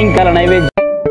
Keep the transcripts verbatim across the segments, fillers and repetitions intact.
సాయంకాల నైవేద్యం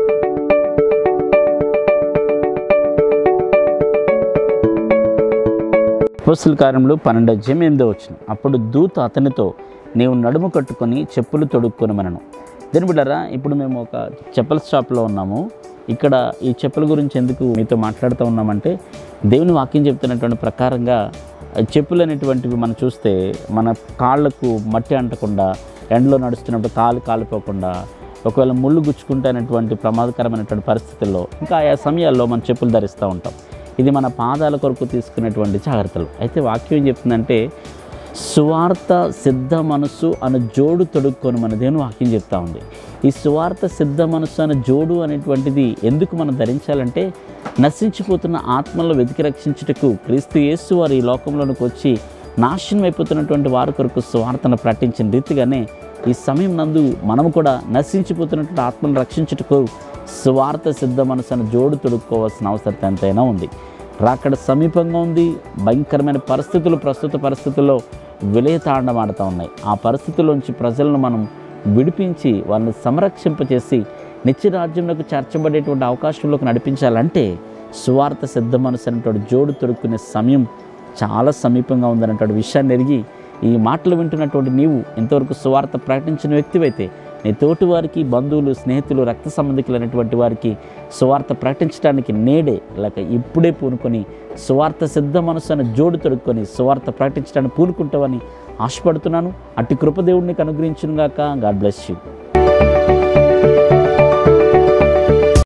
అపోస్తలుల కార్యములు పన్నెండు అధ్యాయం ఎనిమిదో వచనం. అప్పుడు దూత అతనితో, నీవు నడుము కట్టుకొని చెప్పులు తొడుక్కొనమనెను. దీని బిడ్డరా, ఇప్పుడు మేము ఒక చెప్పుల షాప్లో ఉన్నాము. ఇక్కడ ఈ చెప్పుల గురించి ఎందుకు మీతో మాట్లాడుతూ ఉన్నామంటే, దేవుని వాక్యం చెప్తున్నటువంటి ప్రకారంగా చెప్పులు అనేటువంటివి మనం చూస్తే మన కాళ్ళకు మట్టి అంటకుండా, ఎండలో నడుస్తున్నప్పుడు కాలు కాలిపోకుండా, ఒకవేళ ముళ్ళు గుచ్చుకుంటే అనేటువంటి ప్రమాదకరమైనటువంటి పరిస్థితుల్లో ఇంకా ఆయా సమయాల్లో మనం చెప్పులు ధరిస్తూ ఉంటాం. ఇది మన పాదాల కొరకు తీసుకునేటువంటి జాగ్రత్తలు. అయితే వాక్యం ఏం చెప్తుందంటే, సువార్త సిద్ధ మనస్సు అనే జోడు తొడుక్కొని మన దేవుని వాక్యం చెప్తా ఉంది. ఈ సువార్త సిద్ధ మనస్సు అనే జోడు అనేటువంటిది ఎందుకు మనం ధరించాలంటే, నశించిపోతున్న ఆత్మలను వెతికి రక్షించుటకు క్రీస్తు యేసు వారు ఈ లోకంలోనికి వచ్చి నాశనం అయిపోతున్నటువంటి వారి కొరకు సువార్తను ప్రకటించిన రీతిగానే ఈ సమయం నందు మనము కూడా నశించిపోతున్నటువంటి ఆత్మను రక్షించుటకు సువార్త సిద్ధ మనసు అనే జోడు తొడుక్కోవాల్సిన అవసరం ఎంతైనా ఉంది. రాకడ సమీపంగా ఉంది. భయంకరమైన పరిస్థితులు, ప్రస్తుత పరిస్థితుల్లో విలయతాండం ఆడుతూ ఉన్నాయి. ఆ పరిస్థితుల్లోంచి ప్రజలను మనం విడిపించి వాళ్ళని సంరక్షింపచేసి నిత్య రాజ్యంలోకి చేర్చబడేటువంటి అవకాశంలోకి నడిపించాలంటే సువార్త సిద్ధ మనసు అనేటువంటి జోడు తొడుక్కునే సమయం చాలా సమీపంగా ఉందనేటువంటి విషయాన్ని ఎరిగి ఈ మాటలు వింటున్నటువంటి నీవు ఇంతవరకు సువార్త ప్రకటించిన వ్యక్తివైతే నీ తోటి వారికి, బంధువులు, స్నేహితులు, రక్త సంబంధికులు అనేటువంటి వారికి సువార్త ప్రకటించడానికి నేడే లేక ఇప్పుడే పూనుకొని సువార్త సిద్ధ మనసు అనే జోడు తొడుక్కొని సువార్త ప్రకటించడానికి పూనుకుంటావని ఆశపడుతున్నాను. అట్టి కృపదేవుడిని అనుగ్రహించునుగాక. God bless you.